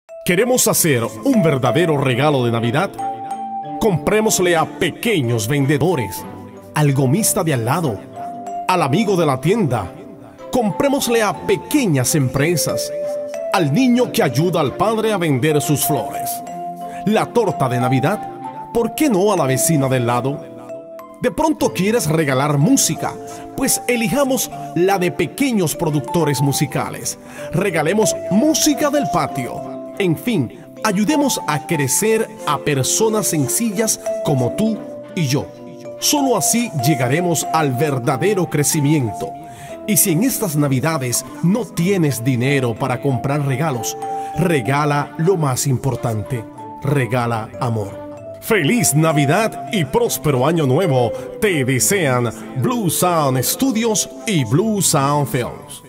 ¿Queremos hacer un verdadero regalo de Navidad? Comprémosle a pequeños vendedores, al gomista de al lado, al amigo de la tienda. Comprémosle a pequeñas empresas, al niño que ayuda al padre a vender sus flores. La torta de Navidad, ¿por qué no a la vecina del lado? De pronto quieres regalar música, pues elijamos la de pequeños productores musicales. Regalemos música del patio. En fin, ayudemos a crecer a personas sencillas como tú y yo. Solo así llegaremos al verdadero crecimiento. Y si en estas Navidades no tienes dinero para comprar regalos, regala lo más importante, regala amor. ¡Feliz Navidad y próspero Año Nuevo! Te desean Blue Sound Studios y Blue Sound Films.